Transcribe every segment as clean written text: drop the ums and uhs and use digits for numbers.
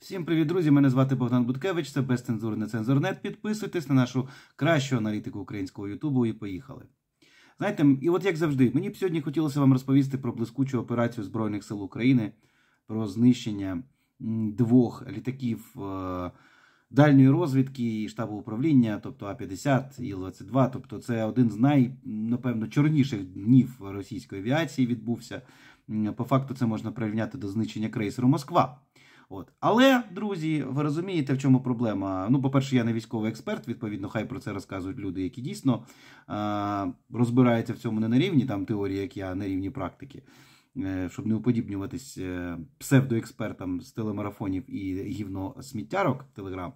Всім привіт, друзі! Мене звати Богдан Буткевич, це Безцензурне Цензурнет. Підписуйтесь на нашу кращу аналітику українського Ютубу і поїхали. Знаєте, і от як завжди, мені б сьогодні хотілося вам розповісти про блискучу операцію Збройних сил України, про знищення двох літаків дальньої розвідки і штабу управління, тобто А-50, Іл-22. Тобто це один з напевно, чорніших днів російської авіації відбувся. По факту це можна прирівняти до знищення крейсеру «Москва». Але, друзі, ви розумієте, в чому проблема? Ну, по-перше, я не військовий експерт, відповідно, хай про це розказують люди, які дійсно розбираються в цьому не на рівні там, теорії, як я, на рівні практики, щоб не уподібнюватись псевдоекспертам з телемарафонів і гівно-сміттярок Телеграм.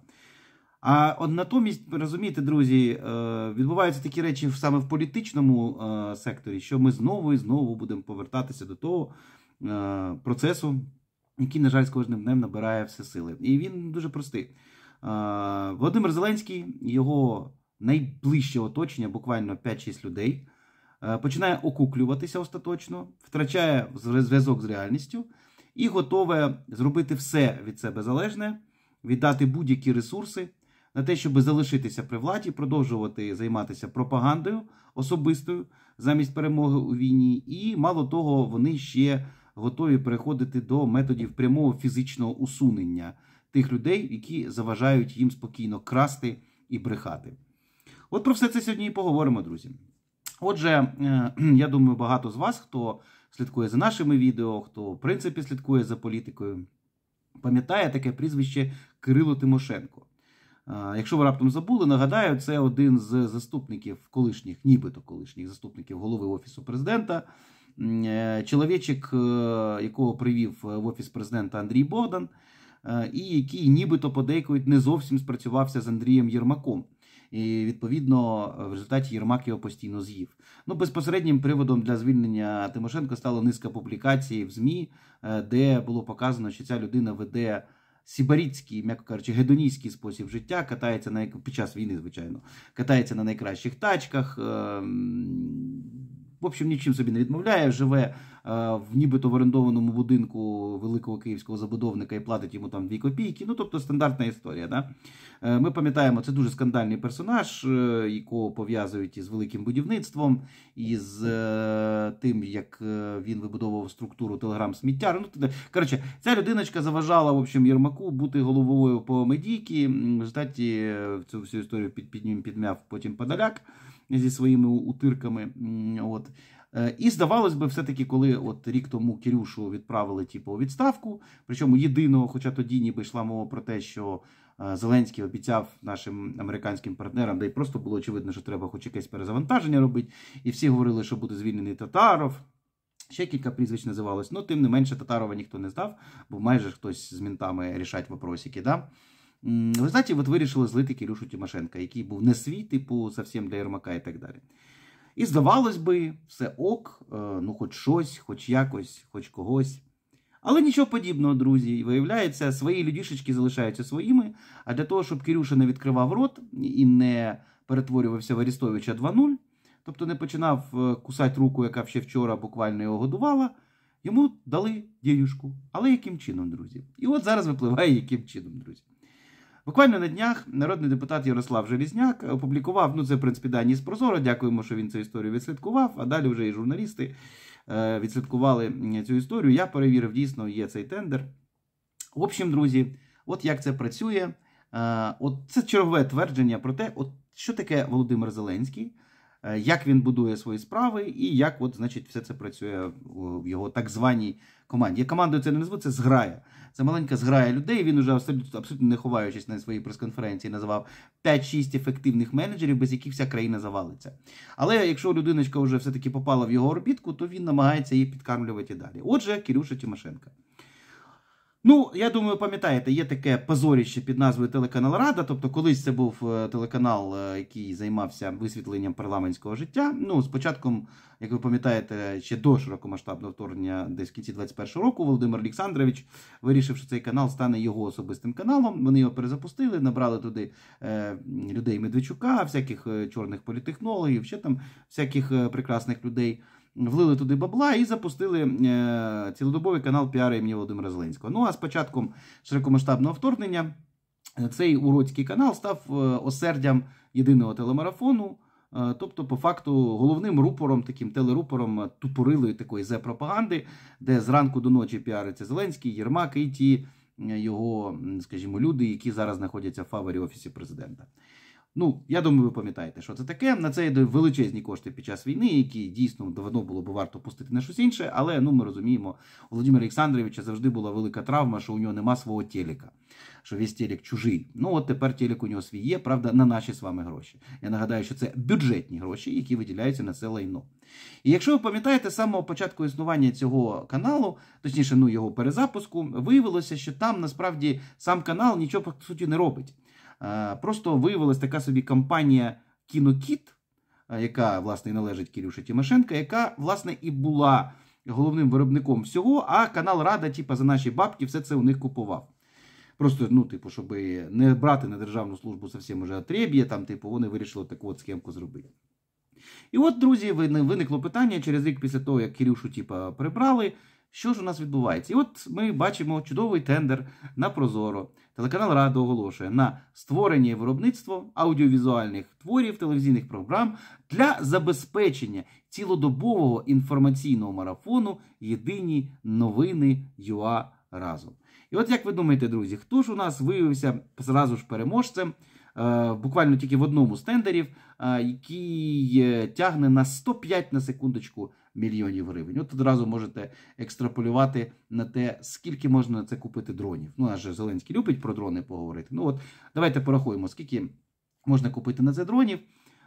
А от натомість, розумієте, друзі, відбуваються такі речі саме в політичному секторі, що ми знову і знову будемо повертатися до того процесу, який, на жаль, з кожним днем набирає все сили. І він дуже простий. Володимир Зеленський, його найближче оточення, буквально 5-6 людей, починає окуклюватися остаточно, втрачає зв'язок з реальністю і готове зробити все від себе залежне, віддати будь-які ресурси на те, щоб залишитися при владі, продовжувати займатися пропагандою особистою замість перемоги у війні. І, мало того, вони ще готові переходити до методів прямого фізичного усунення тих людей, які заважають їм спокійно красти і брехати. От про все це сьогодні і поговоримо, друзі. Отже, я думаю, багато з вас, хто слідкує за нашими відео, хто, в принципі, слідкує за політикою, пам'ятає таке прізвище Кирило Тимошенко. Якщо ви раптом забули, нагадаю, це один з заступників колишніх, нібито колишніх заступників голови Офісу Президента, чоловічик, якого привів в Офіс Президента Андрій Богдан, і який нібито подейкують не зовсім спрацювався з Андрієм Єрмаком. І, відповідно, в результаті Єрмак його постійно з'їв. Ну, безпосереднім приводом для звільнення Тимошенко стала низка публікацій в ЗМІ, де було показано, що ця людина веде сібарітський, м'яко кажучи, гедоністський спосіб життя, катається під час війни, звичайно, катається на найкращих тачках, в общем, нічим собі не відмовляє, живе в нібито в орендованому будинку великого київського забудовника і платить йому там 2 копійки. Ну, тобто стандартна історія. Да? Ми пам'ятаємо, це дуже скандальний персонаж, якого пов'язують із великим будівництвом, із тим, як він вибудовував структуру телеграм-сміттяр. Ну, коротше, ця людиночка заважала, в общем, Єрмаку бути головою по медійки. В результаті цю всю історію підмяв потім Подоляк зі своїми утирками. От. І здавалось би, все-таки, коли от рік тому Кирюшу відправили у відставку, причому єдиного, хоча тоді ніби йшла мова про те, що Зеленський обіцяв нашим американським партнерам, де й просто було очевидно, що треба хоч якесь перезавантаження робити, і всі говорили, що буде звільнений Татаров, ще кілька прізвищ називалось, але тим не менше Татарова ніхто не здав, бо майже хтось з ментами рішать вопросики, да? В результаті от вирішили злити Кирюшу Тимошенка, який був не свій, типу, зовсім для Єрмака і так далі. І здавалось би, все ок, ну хоч щось, хоч якось, хоч когось. Але нічого подібного, друзі. Виявляється, свої людішечки залишаються своїми, а для того, щоб Кирюша не відкривав рот і не перетворювався в Арестовича 2.0, тобто не починав кусати руку, яка ще вчора буквально його годувала, йому дали діюшку. Але яким чином, друзі? І от зараз випливає, яким чином, друзі. Буквально на днях народний депутат Ярослав Железняк опублікував, ну це, в принципі, дані з Прозоро, дякуємо, що він цю історію відслідкував, а далі вже і журналісти відслідкували цю історію. Я перевірив, дійсно, є цей тендер. В общем, друзі, от як це працює. От це чергове твердження про те, от що таке Володимир Зеленський, як він будує свої справи і як, от, значить, все це працює в його так званій команді. Я командою це не назву, це зграя. Це маленька зграя людей, він уже абсолютно не ховаючись на своїй прес-конференції називав 5-6 ефективних менеджерів, без яких вся країна завалиться. Але якщо людиночка вже все-таки попала в його орбітку, то він намагається її підкармлювати далі. Отже, Кирюша Тимошенко. Ну, я думаю, пам'ятаєте, є таке позоріще під назвою телеканал Рада, тобто колись це був телеканал, який займався висвітленням парламентського життя. Ну, з початком, як ви пам'ятаєте, ще до широкомасштабного вторгнення, десь в кінці 21-го року, Володимир Олександрович вирішив, що цей канал стане його особистим каналом. Вони його перезапустили, набрали туди людей Медведчука, всяких чорних політтехнологів, ще там всяких прекрасних людей. влили туди бабла і запустили цілодобовий канал піару імені Володимира Зеленського. Ну а з початком широкомасштабного вторгнення цей уродський канал став осердям єдиного телемарафону, тобто, по факту, головним рупором, таким телерупором тупорилої такої зе-пропаганди, де зранку до ночі піариться Зеленський, Єрмак і ті його, скажімо, люди, які зараз знаходяться в фаворі Офісі президента. Ну, я думаю, ви пам'ятаєте, що це таке. На це йдуть величезні кошти під час війни, які дійсно давно було б варто пустити на щось інше, але, ну, ми розуміємо, у Володимира Олександровича завжди була велика травма, що у нього нема свого телека, що весь телек чужий. Ну, от тепер телек у нього свій є, правда, на наші з вами гроші. Я нагадаю, що це бюджетні гроші, які виділяються на це лайно. І якщо ви пам'ятаєте, з самого початку існування цього каналу, точніше, ну, його перезапуску, виявилося, що там, насправді, сам канал нічого, по суті, не робить. Просто виявилась така собі компанія «Кінокіт», яка, власне, і належить Кирюші Тимошенко, яка, власне, і була головним виробником всього, а канал Рада, типу, за наші бабки все це у них купував. Просто, ну, типу, щоб не брати на державну службу зовсім уже отреб'я, там, типу, вони вирішили таку от схемку зробити. І от, друзі, виникло питання через рік після того, як Кирюшу, типу, прибрали, що ж у нас відбувається? І от ми бачимо чудовий тендер на Прозоро. Телеканал Рада оголошує на створення і виробництво аудіовізуальних творів, телевізійних програм для забезпечення цілодобового інформаційного марафону «Єдині новини ЮА разом». І от як ви думаєте, друзі, хто ж у нас виявився зразу ж переможцем, буквально тільки в одному з тендерів, який тягне на 105, на секундочку, мільйонів гривень. От одразу можете екстраполювати на те, скільки можна на це купити дронів. Ну, аж Зеленський любить про дрони поговорити. Ну от, давайте порахуємо, скільки можна купити на це дронів.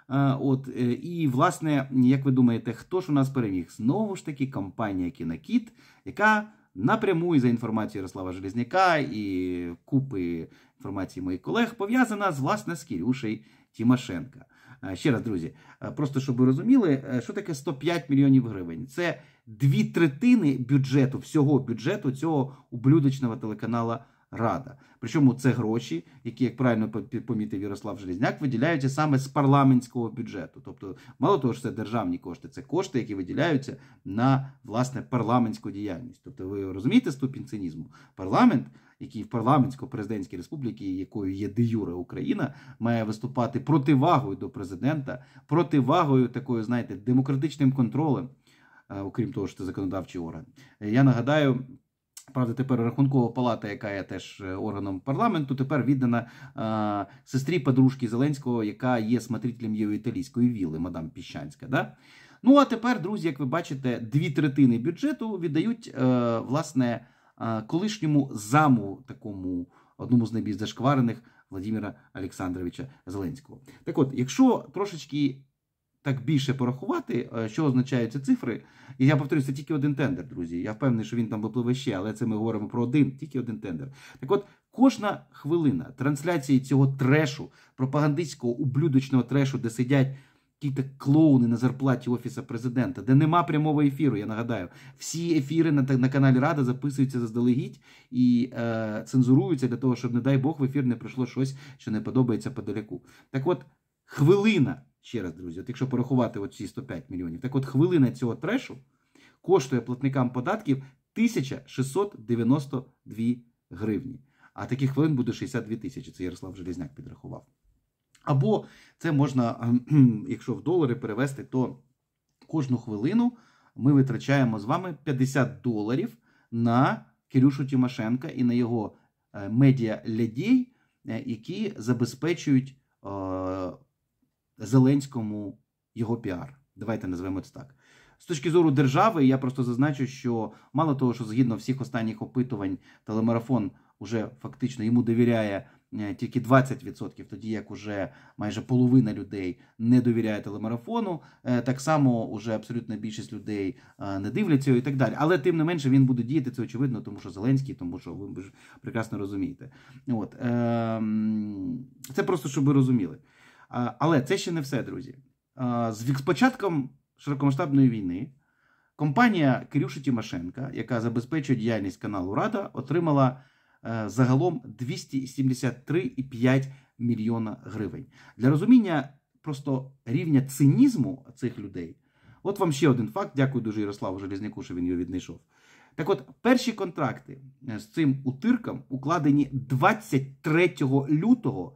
І, власне, як ви думаєте, хто ж у нас переміг? Знову ж таки, компанія «Кінокіт», яка напряму, за інформацією Ярослава Железняка і купи інформації моїх колег, пов'язана, власне, з Кирюшею Тимошенко. Ще раз, друзі, просто щоб ви розуміли, що таке 105 мільйонів гривень. Це 2/3 бюджету, всього бюджету цього ублюдочного телеканала Рада. Причому це гроші, які, як правильно помітив Ярослав Железняк, виділяються саме з парламентського бюджету. Тобто, мало того, що це державні кошти, це кошти, які виділяються на, власне, парламентську діяльність. Тобто, ви розумієте ступінь цинізму? Парламент, який в парламентсько-президентській республіці, якою є де юре Україна, має виступати противагою до президента, противагою такою, знаєте, демократичним контролем, окрім того, що це законодавчий орган. Я нагадаю, правда, тепер Рахункова палата, яка є теж органом парламенту, тепер віддана сестрі подружки Зеленського, яка є смотрителем його італійської вілли, мадам Піщанська. Да? Ну, а тепер, друзі, як ви бачите, 2/3 бюджету віддають, власне, колишньому заму, такому, одному з найбільш зашкварених, Володимира Олександровича Зеленського. Так от, якщо трошечки так більше порахувати, що означають ці цифри, і я повторюю, це тільки один тендер, друзі. Я впевнений, що він там випливе ще, але це ми говоримо про тільки один тендер. Так от, кожна хвилина трансляції цього трешу, пропагандистського, ублюдочного трешу, де сидять якісь клоуни на зарплаті Офісу президента, де нема прямого ефіру, я нагадаю. Всі ефіри на каналі Рада записуються заздалегідь і цензуруються для того, щоб, не дай Бог, в ефір не прийшло щось, що не подобається подаляку. Так от, хвилина, ще раз, друзі, от якщо порахувати ці 105 мільйонів, так от хвилина цього трешу коштує платникам податків 1692 гривні. А таких хвилин буде 62 тисячі, це Ярослав Железняк підрахував. Або це можна, якщо в долари перевести, то кожну хвилину ми витрачаємо з вами $50 на Кирюшу Тимошенка і на його медіа-лядей, які забезпечують Зеленському його піар. Давайте назвемо це так. З точки зору держави, я просто зазначу, що мало того, що згідно всіх останніх опитувань телемарафон уже фактично йому довіряє тільки 20%, тоді як уже майже половина людей не довіряє телемарафону, так само уже абсолютна більшість людей не дивляться його і так далі. Але тим не менше він буде діяти, це очевидно, тому що Зеленський, тому що ви ж прекрасно розумієте. От. Це просто, щоб ви розуміли. Але це ще не все, друзі. З початком широкомасштабної війни компанія Кирюші Тимошенка, яка забезпечує діяльність каналу Рада, отримала загалом 273,5 мільйона гривень. Для розуміння просто рівня цинізму цих людей, От вам ще один факт. Дякую дуже Ярославу Железняку, що він його віднайшов. Так от, перші контракти з цим утирком укладені 23 лютого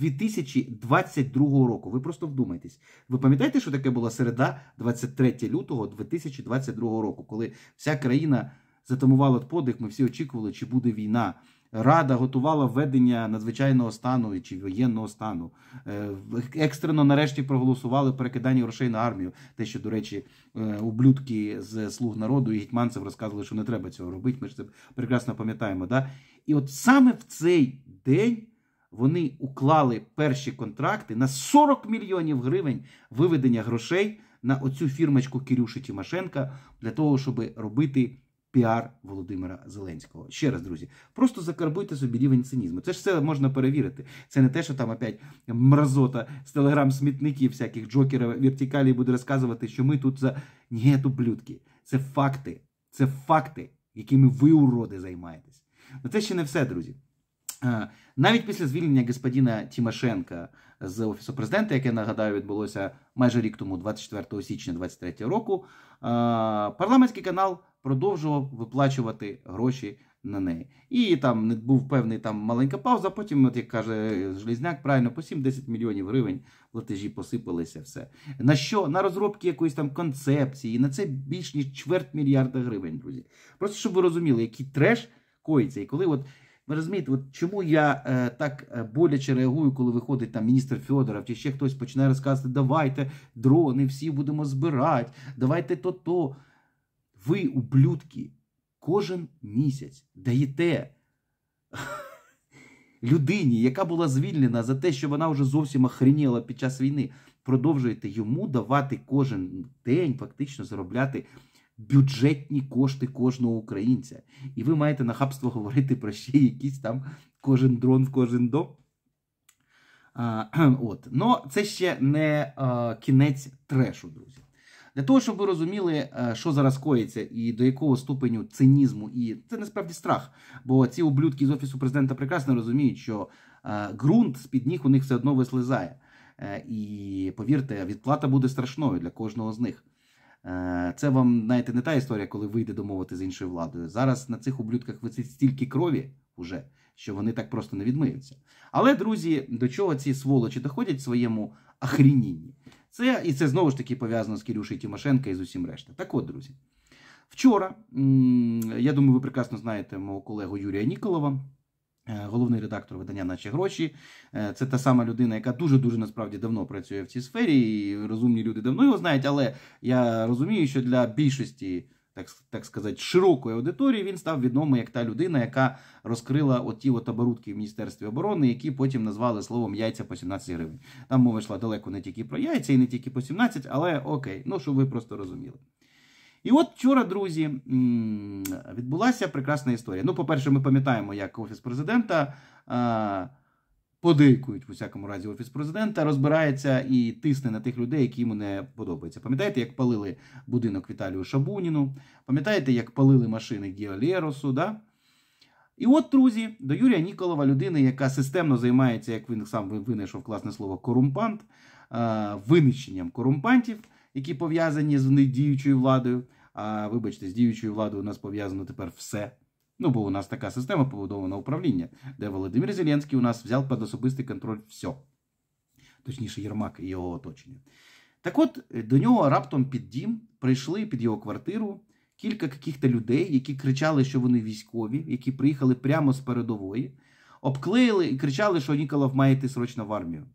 2022 року. Ви просто вдумайтесь. Ви пам'ятаєте, що таке була середа 23 лютого 2022 року, коли вся країна затамувала подих, ми всі очікували, чи буде війна. Рада готувала введення надзвичайного стану чи воєнного стану. Екстрено нарешті проголосували перекидання грошей на армію. Те, що, до речі, ублюдки з «Слуг народу» і гетьманцев розказували, що не треба цього робити. Ми ж це прекрасно пам'ятаємо. Да? І от саме в цей день вони уклали перші контракти на 40 мільйонів гривень виведення грошей на оцю фірмочку Кирюші Тимошенка для того, щоб робити піар Володимира Зеленського. Ще раз, друзі, просто закарбуйте собі рівень цинізму. Це ж все можна перевірити. Це не те, що там опять мразота з телеграм-смітників, всяких джокерів, вертикалі буде розказувати, що ми тут за... Ні, ублюдки. Це факти. Це факти, якими ви, уроди, займаєтесь. Але це ще не все, друзі. Навіть після звільнення господина Тимошенка з Офісу Президента, яке, нагадаю, відбулося майже рік тому, 24 січня 2023 року, парламентський канал продовжував виплачувати гроші на неї. І там був певний маленька пауза, потім, от як каже Железняк, правильно, по 7-10 мільйонів гривень платежі посипалися, все. На що? На розробки якоїсь там концепції, на це більш ніж чверть мільярда гривень, друзі. Просто, щоб ви розуміли, який треш коїться. І коли от ви розумієте, от чому я так боляче реагую, коли виходить там міністр Федоров, чи ще хтось починає розказувати, давайте дрони всі будемо збирати, давайте то-то. Ви, ублюдки, кожен місяць даєте людині, яка була звільнена за те, що вона вже зовсім охреніла під час війни, продовжуєте йому давати кожен день, фактично заробляти бюджетні кошти кожного українця. І ви маєте нахабство говорити про ще якісь там кожен дрон в кожен дом. Но це ще не кінець трешу, друзі. Для того, щоб ви розуміли, що зараз коїться і до якого ступеню цинізму, і це насправді страх, бо ці ублюдки з Офісу Президента прекрасно розуміють, що ґрунт з-під ніг у них все одно вислизає. І, повірте, відплата буде страшною для кожного з них. Це вам, знаєте, не та історія, коли вийде домовити з іншою владою. Зараз на цих ублюдках висить стільки крові уже, що вони так просто не відмиються. Але, друзі, до чого ці сволочі доходять в своєму охренінні? І це знову ж таки пов'язано з Кирюшею Тимошенко і з усім решта. Так от, друзі, вчора, я думаю, ви прекрасно знаєте мого колегу Юрія Ніколова, головний редактор видання «Наші гроші». Це та сама людина, яка дуже-дуже насправді давно працює в цій сфері, і розумні люди давно його знають, але я розумію, що для більшості, так сказати, широкої аудиторії він став відомий як та людина, яка розкрила оті оборудки в Міністерстві оборони, які потім назвали словом «яйця по 17 гривень». Там мова йшла далеко не тільки про яйця і не тільки по 17, але окей, щоб ви просто розуміли. І от вчора, друзі, відбулася прекрасна історія. По-перше, ми пам'ятаємо, як Офіс Президента, подейкують, в усякому разі, Офіс Президента, розбирається і тисне на тих людей, які йому не подобаються. Пам'ятаєте, як палили будинок Віталію Шабуніну? Пам'ятаєте, як палили машини Гео Леросу, да? І от, друзі, до Юрія Ніколова, людини, яка системно займається, як він сам винайшов класне слово, корумпант, винищенням корумпантів, які пов'язані з діючою владою. Вибачте, з діючою владою у нас пов'язано тепер все. Бо у нас така система побудована управління, де Володимир Зеленський у нас взяв під особистий контроль все. Точніше, Єрмак і його оточення. Так от, до нього раптом під дім прийшли, під його квартиру, кілька каких-то людей, які кричали, що вони військові, які приїхали прямо з передової, обклеїли і кричали, що Ніколов має йти срочно в армію.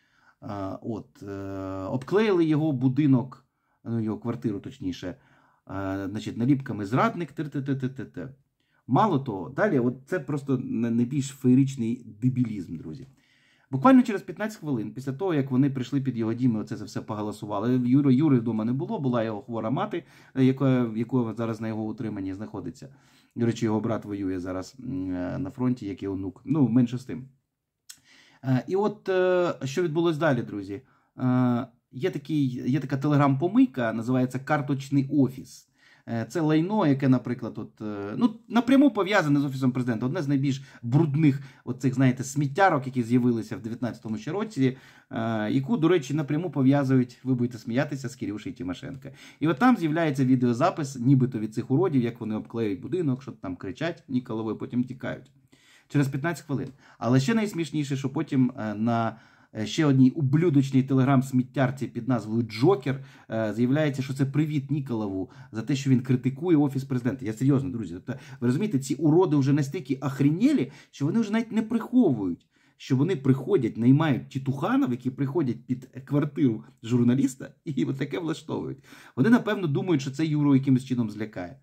Обклеїли його будинок, його квартиру, точніше, наліпками «Зрадник», Мало того, далі, це просто найбільш феєричний дебілізм, друзі. Буквально через 15 хвилин, після того, як вони прийшли під його дім і оце все поголосували, Юри вдома не було, була його хвора мати, яка зараз на його утриманні знаходиться. До речі, його брат воює зараз на фронті, як і онук. Менше з тим. І от, що відбулось далі, друзі? Є така телеграм-помийка, називається «Карточний офіс». Це лайно, яке, наприклад, напряму пов'язане з Офісом Президента. Одне з найбільш брудних оцих, знаєте, сміттярок, які з'явилися в 19-му ще році, яку, до речі, напряму пов'язують, ви будете сміятися, з Кирюшею Тимошенко. І от там з'являється відеозапис, нібито від цих уродів, як вони обклеюють будинок, що там кричать Ніколової, потім тікають. Через 15 хвилин. Але ще найсмішніше, що потім на ще одній ублюдочній телеграм-сміттярці під назвою Джокер з'являється, що це привіт Ніколову за те, що він критикує Офіс Президента. Я серйозно, друзі. Тобто, ви розумієте, ці уроди вже настільки охренєлі, що вони вже навіть не приховують, що вони приходять, наймають тітуханів, які приходять під квартиру журналіста і от таке влаштовують. Вони, напевно, думають, що це Юру якимось чином злякає.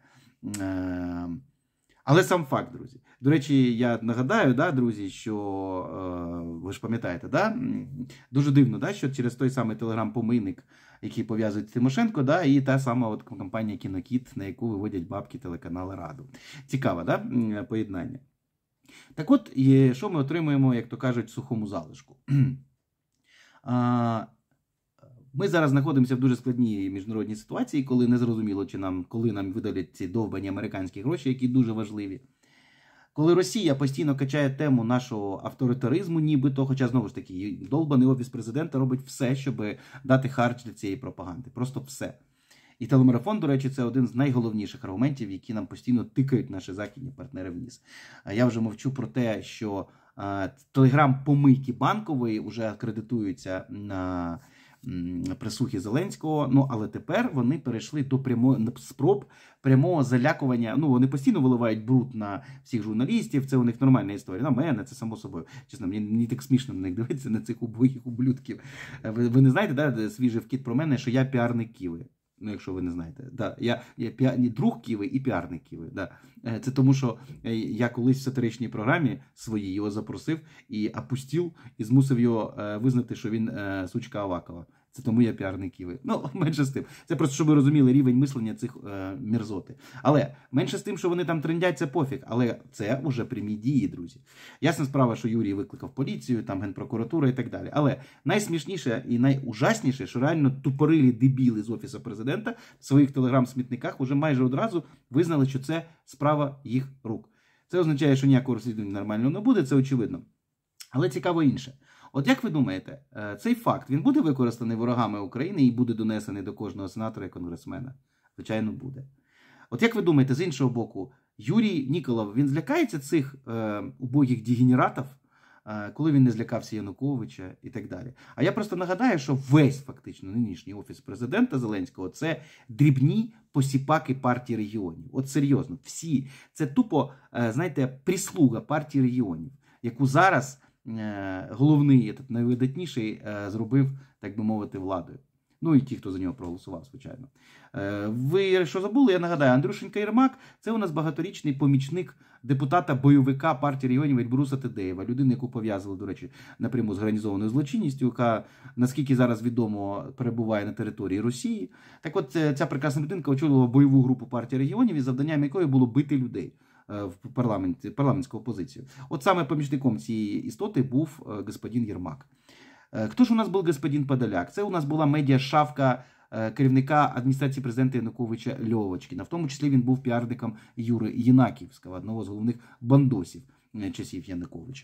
Але сам факт, друзі. До речі, я нагадаю, друзі, що ви ж пам'ятаєте, дуже дивно, що через той самий телеграм-помийник, який пов'язують з Тимошенко, і та сама от компанія Кінокіт, на яку виводять бабки телеканалу Раду. Цікаве, поєднання. Так от, що ми отримуємо, як то кажуть, в сухому залишку? Ми зараз знаходимося в дуже складній міжнародній ситуації, коли не зрозуміло, коли нам видалять ці довбані американські гроші, які дуже важливі. Коли Росія постійно качає тему нашого авторитаризму, нібито, хоча, знову ж таки, довбаний Офіс Президента робить все, щоб дати харч для цієї пропаганди. Просто все. І телемарафон, до речі, це один з найголовніших аргументів, які нам постійно тикають наші західні партнери в ніс. Я вже мовчу про те, що телеграм-помийки Банкової вже акредитуються на присухи Зеленського, але тепер вони перейшли до спроб прямого залякування. Вони постійно виливають бруд на всіх журналістів, це у них нормальна історія. На мене, це само собою. Чесно, мені так смішно на них дивитися, на цих убогих ублюдків. Ви не знаєте, свіжий вкид про мене, що я піарник Киви. Якщо ви не знаєте. Я друг Киви і піарник Киви. Це тому, що я колись в сатиричній програмі своїй його запросив і опустив, і змусив його визнати, що він сучка Авакова. Це тому я піарник Киви. Менше з тим. Це просто, щоб ви розуміли рівень мислення цих мерзоти. Але менше з тим, що вони там трендять, це пофіг. Але це вже прямі дії, друзі. Ясна справа, що Юрій викликав поліцію, там Генпрокуратура і так далі. Але найсмішніше і найужасніше, що реально тупорилі дебіли з Офісу Президента в своїх телеграм-смітниках вже майже одразу визнали, що це справа їх рук. Це означає, що ніякого розслідування нормального не буде, це очевидно. Але цікаво інше. От як ви думаєте, цей факт, він буде використаний ворогами України і буде донесений до кожного сенатора і конгресмена? Звичайно, буде. От як ви думаєте, з іншого боку, Юрій Ніколов, він злякається цих убогих дегенератів, коли він не злякався Януковича і так далі? А я просто нагадаю, що весь фактично нинішній Офіс Президента Зеленського – це дрібні посіпаки партії регіонів. От серйозно, всі. Це тупо, знаєте, прислуга партії регіонів, яку зараз головний, найвидатніший, зробив, так би мовити, владою. І ті, хто за нього проголосував, звичайно. Ви що забули? Я нагадаю, Андрюшенька Єрмак – це у нас багаторічний помічник депутата-бойовика партії регіонів Ельбруса Тедеєва, людина, яку пов'язали, до речі, напряму з організованою злочинністю, яка, наскільки зараз відомо, перебуває на території Росії. Так от, ця прекрасна людинка очолювала бойову групу партії регіонів, із завданням якої було бити людей в парламентську опозицію. От саме помічником цієї істоти був господин Єрмак. Хто ж у нас був господин Подоляк? Це у нас була медіашавка керівника адміністрації президента Януковича Льовочкіна. В тому числі він був піарником Юри Єнаківського, одного з головних бандосів часів Януковича.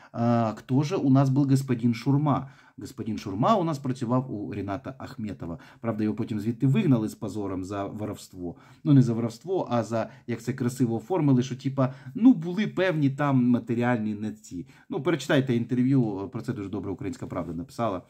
Хто же у нас був господин Шурма? Господин Шурма у нас працював у Ріната Ахметова. Правда, його потім звідти вигнали з позором за воровство. Не за воровство, а за, як це красиво оформили, що були певні там матеріальні не ці. Перечитайте інтерв'ю, про це дуже добре Українська Правда написала.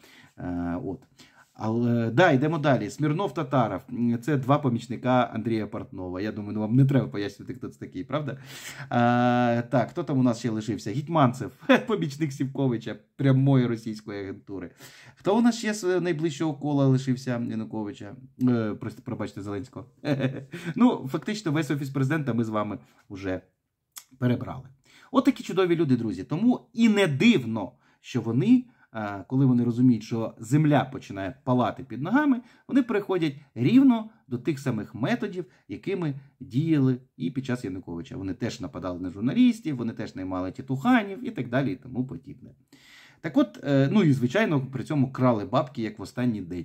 Але, йдемо далі. Смірнов Татаров. Це два помічника Андрія Портнова. Я думаю, вам не треба пояснювати, хто це такий, правда? Так, хто там у нас ще лишився? Гетьманцев, помічник Сівковича, прямої російської агентури. Хто у нас ще з найближчого кола лишився Януковича? Пробачте, Зеленського. Фактично, весь Офіс Президента ми з вами вже перебрали. От такі чудові люди, друзі. Тому і не дивно, що вони, коли вони розуміють, що земля починає палати під ногами, вони переходять рівно до тих самих методів, якими діяли і під час Януковича. Вони теж нападали на журналістів, вони теж наймали тітуханів і так далі і тому подібне. Так от, і звичайно, при цьому крали бабки, як в останній день.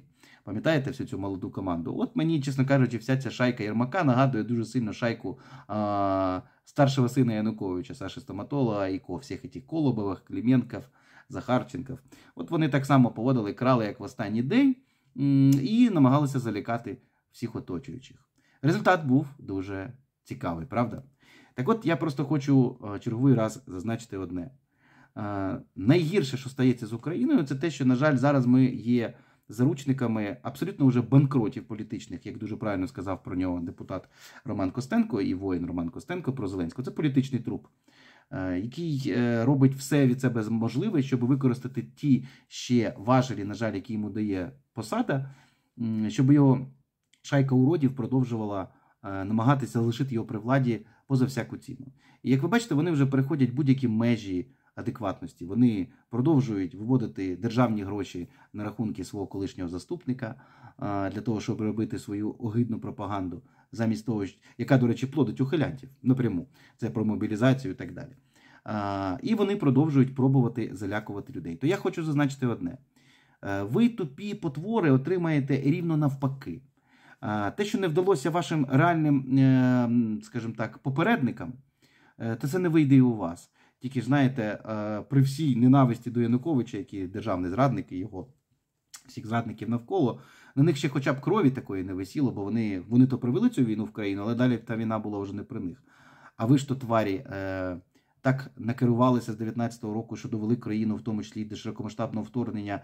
Пам'ятаєте всю цю молоду команду? От мені, чесно кажучи, вся ця шайка Єрмака нагадує дуже сильно шайку старшого сина Януковича, Саші Стоматолога, і всіх цих Колобових, Клименков, Захарченков. От вони так само поводили, крали, як в останній день, і намагалися залякати всіх оточуючих. Результат був дуже цікавий, правда? Так от, я просто хочу черговий раз зазначити одне. Найгірше, що стається з Україною, це те, що, на жаль, зараз ми є заручниками абсолютно вже банкротів політичних, як дуже правильно сказав про нього депутат Роман Костенко і воїн Роман Костенко про Зеленського. Це політичний труп, який робить все від себе можливе, щоб використати ті ще важелі, на жаль, які йому дає посада, щоб його шайка уродів продовжувала намагатися лишити його при владі поза всяку ціну. І як ви бачите, вони вже переходять будь-які межі адекватності. Вони продовжують виводити державні гроші на рахунки свого колишнього заступника для того, щоб робити свою огидну пропаганду, замість того, яка, до речі, плодить ухилянтів напряму. Це про мобілізацію і так далі. І вони продовжують пробувати залякувати людей. То я хочу зазначити одне. Ви, тупі потвори, отримаєте рівно навпаки. Те, що не вдалося вашим реальним, скажімо так, попередникам, то це не вийде і у вас. Тільки ж, знаєте, при всій ненависті до Януковича, який державний зрадник і його всіх зрадників навколо, на них ще хоча б крові такої не висіло, бо вони то привели цю війну в країну, але далі та війна була вже не при них. А ви ж то, тварі, так накерувалися з 19-го року, що довели країну, в тому числі до широкомасштабного вторгнення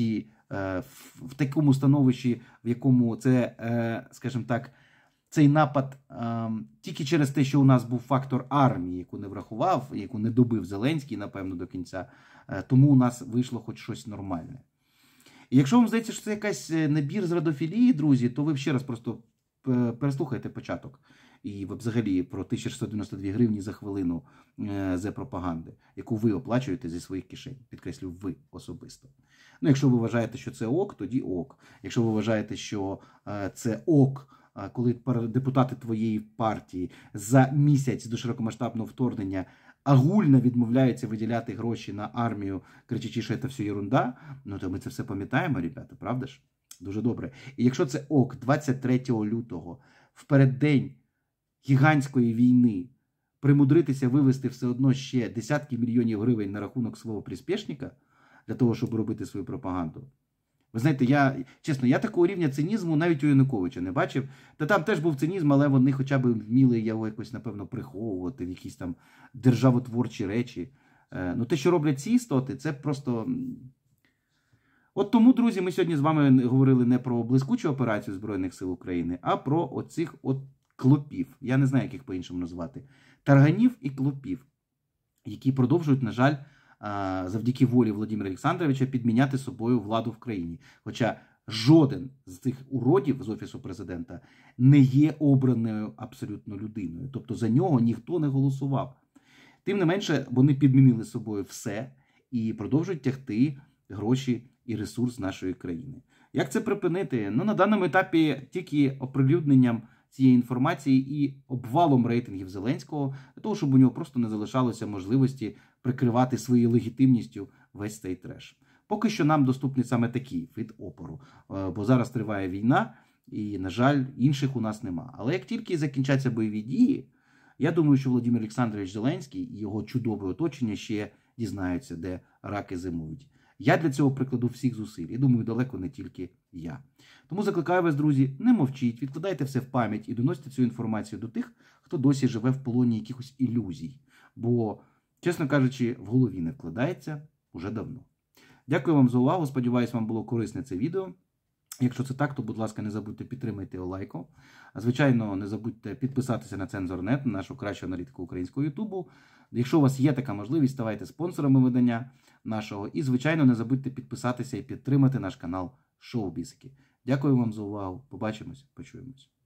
в такому становищі, в якому це, скажімо так, цей напад тільки через те, що у нас був фактор армії, яку не врахував, яку не добив Зеленський, напевно, до кінця, тому у нас вийшло хоч щось нормальне. І якщо вам здається, що це якась набір з радофілії, друзі, то ви ще раз просто переслухайте початок. І взагалі про 1692 гривні за хвилину зе-пропаганди, яку ви оплачуєте зі своїх кишень. Підкреслю, ви особисто. Ну, якщо ви вважаєте, що це ок, тоді ок. Якщо ви вважаєте, що це ок, коли депутати твоєї партії за місяць до широкомасштабного вторгнення агульно відмовляються виділяти гроші на армію, кричачи, що це все єрунда, ну то ми це все пам'ятаємо, ребята, правда ж? Дуже добре. І якщо це ок, 23 лютого, в переддень гігантської війни, примудритися вивести все одно ще десятки мільйонів гривень на рахунок свого приспішника, для того, щоб робити свою пропаганду. Ви знаєте, я такого рівня цинізму навіть у Януковича не бачив. Та там теж був цинізм, але вони хоча б вміли його якось, напевно, приховувати в якісь там державотворчі речі. Ну, те, що роблять ці істоти, це просто... От тому, друзі, ми сьогодні з вами говорили не про блискучу операцію Збройних сил України, а про оцих от клопів. Я не знаю, як їх по-іншому назвати. Тарганів і клопів, які продовжують, на жаль, завдяки волі Володимира Олександровича підміняти собою владу в країні. Хоча жоден з цих уродів з Офісу Президента не є обраною абсолютно людиною. Тобто за нього ніхто не голосував. Тим не менше, вони підмінили собою все і продовжують тягти гроші і ресурс нашої країни. Як це припинити? Ну, на даному етапі тільки оприлюдненням цієї інформації і обвалом рейтингів Зеленського, для того, щоб у нього просто не залишалося можливості прикривати своєю легітимністю весь цей треш. Поки що нам доступний саме такий вид опору, бо зараз триває війна і, на жаль, інших у нас нема. Але як тільки закінчаться бойові дії, я думаю, що Володимир Олександрович Зеленський і його чудове оточення ще дізнаються, де раки зимують. Я для цього прикладу всіх зусиль. І думаю, далеко не тільки я. Тому закликаю вас, друзі, не мовчіть, відкладайте все в пам'ять і доносьте цю інформацію до тих, хто досі живе в полоні якихось ілюзій. Бо, чесно кажучи, в голові не вкладається уже давно. Дякую вам за увагу. Сподіваюсь, вам було корисне це відео. Якщо це так, то, будь ласка, не забудьте підтримати його лайком. Звичайно, не забудьте підписатися на Цензор.нет, на нашу кращу аналітику українського Ютубу. Якщо у вас є така можливість, ставайте спонсорами видання нашого. І, звичайно, не забудьте підписатися і підтримати наш канал Шоу Бісики. Дякую вам за увагу. Побачимось, почуємось.